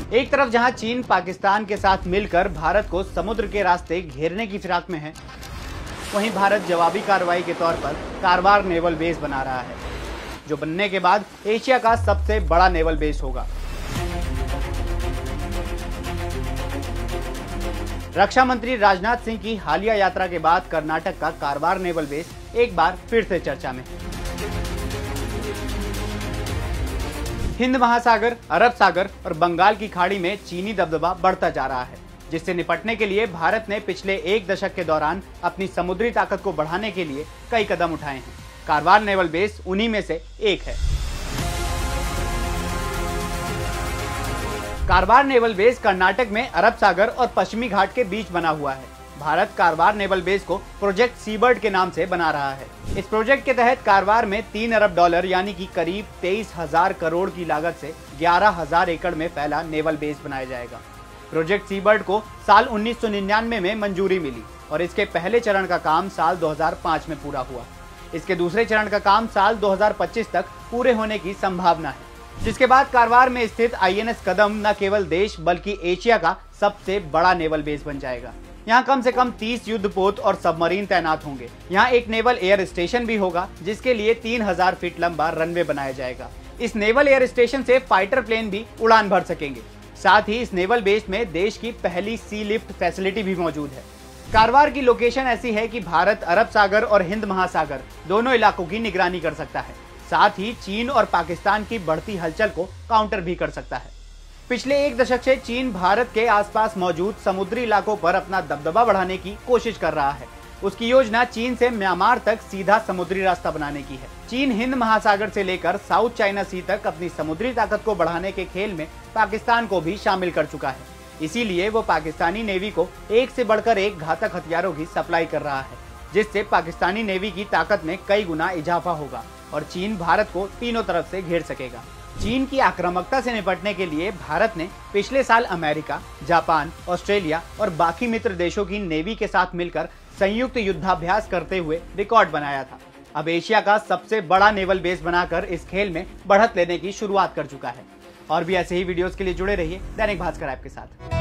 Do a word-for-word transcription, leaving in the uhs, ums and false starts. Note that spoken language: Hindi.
एक तरफ जहां चीन पाकिस्तान के साथ मिलकर भारत को समुद्र के रास्ते घेरने की फिराक में है, वहीं भारत जवाबी कार्रवाई के तौर पर कारवार नेवल बेस बना रहा है, जो बनने के बाद एशिया का सबसे बड़ा नेवल बेस होगा। रक्षा मंत्री राजनाथ सिंह की हालिया यात्रा के बाद कर्नाटक का कारवार नेवल बेस एक बार फिर से चर्चा में है। हिंद महासागर, अरब सागर और बंगाल की खाड़ी में चीनी दबदबा बढ़ता जा रहा है, जिससे निपटने के लिए भारत ने पिछले एक दशक के दौरान अपनी समुद्री ताकत को बढ़ाने के लिए कई कदम उठाए हैं। कारवार नेवल बेस उन्हीं में से एक है। कारवार नेवल बेस कर्नाटक में अरब सागर और पश्चिमी घाट के बीच बना हुआ है। भारत कारवार नेवल बेस को प्रोजेक्ट सीबर्ड के नाम से बना रहा है। इस प्रोजेक्ट के तहत कारवार में तीन अरब डॉलर यानी कि करीब तेईस हजार करोड़ की लागत से ग्यारह हजार एकड़ में फैला नेवल बेस बनाया जाएगा। प्रोजेक्ट सीबर्ड को साल उन्नीस सौ निन्यानवे में मंजूरी मिली और इसके पहले चरण का काम साल दो हजार पाँच में पूरा हुआ। इसके दूसरे चरण का काम साल दो हजार पच्चीस तक पूरे होने की संभावना है, जिसके बाद कारवार में स्थित आई एन एस कदम न केवल देश बल्कि एशिया का सबसे बड़ा नेवल बेस बन जाएगा। यहाँ कम से कम तीस युद्धपोत और सबमरीन तैनात होंगे। यहाँ एक नेवल एयर स्टेशन भी होगा, जिसके लिए तीन हजार फीट लंबा रनवे बनाया जाएगा। इस नेवल एयर स्टेशन से फाइटर प्लेन भी उड़ान भर सकेंगे। साथ ही इस नेवल बेस में देश की पहली सी लिफ्ट फैसिलिटी भी मौजूद है। कारवार की लोकेशन ऐसी है कि भारत अरब सागर और हिंद महासागर दोनों इलाकों की निगरानी कर सकता है, साथ ही चीन और पाकिस्तान की बढ़ती हलचल को काउंटर भी कर सकता है। पिछले एक दशक से चीन भारत के आसपास मौजूद समुद्री इलाकों पर अपना दबदबा बढ़ाने की कोशिश कर रहा है। उसकी योजना चीन से म्यांमार तक सीधा समुद्री रास्ता बनाने की है। चीन हिंद महासागर से लेकर साउथ चाइना सी तक अपनी समुद्री ताकत को बढ़ाने के खेल में पाकिस्तान को भी शामिल कर चुका है। इसीलिए वो पाकिस्तानी नेवी को एक से बढ़कर एक घातक हथियारों की सप्लाई कर रहा है, जिससे पाकिस्तानी नेवी की ताकत में कई गुना इजाफा होगा और चीन भारत को तीनों तरफ से घेर सकेगा। चीन की आक्रामकता से निपटने के लिए भारत ने पिछले साल अमेरिका, जापान, ऑस्ट्रेलिया और बाकी मित्र देशों की नेवी के साथ मिलकर संयुक्त युद्धाभ्यास करते हुए रिकॉर्ड बनाया था। अब एशिया का सबसे बड़ा नेवल बेस बनाकर इस खेल में बढ़त लेने की शुरुआत कर चुका है। और भी ऐसे ही वीडियोस के लिए जुड़े रहिए दैनिक भास्कर ऐप के साथ।